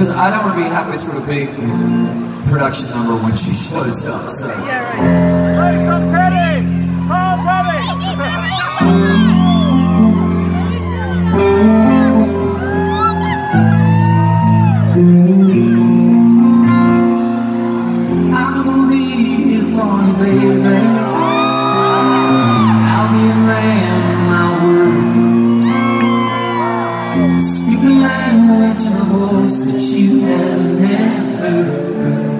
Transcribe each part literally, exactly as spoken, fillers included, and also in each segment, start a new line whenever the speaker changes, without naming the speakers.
Because I don't want to be halfway through a big production number when she shows up, so.
Yeah, right. Hey, Tom Petty! Tom Petty!
I'm gonna be here for you, baby. I'll be a man, my word. Speak the language and a voice that you have never heard.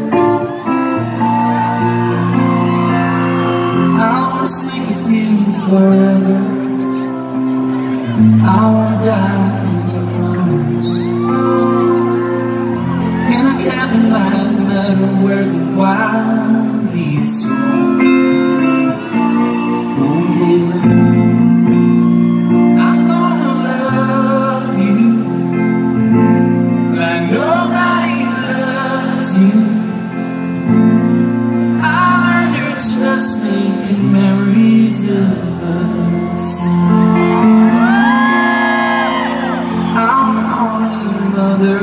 I wanna sleep with you forever. I wanna die in your arms. And I can't mind matter where the wild beasts roam. Oh yeah, I'm gonna love you like nobody loves you. I'll learn your trust, making memories of us. I'll honor your mother.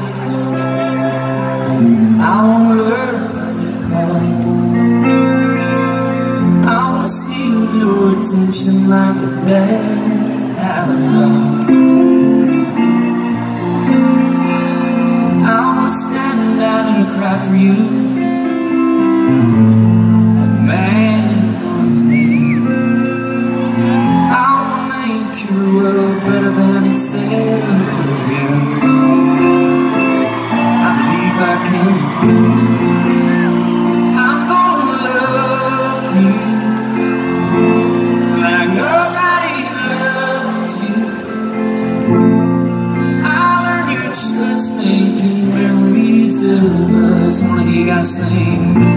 I wanna learn from your part. I wanna steal your attention like a bad alibi. I wanna stand down and cry for you, a man on man. I wanna make your world better than it's ever been. I can. I'm gonna love you like nobody loves you. I'll learn your trust, making memories of us. I wanna hear you guys sing.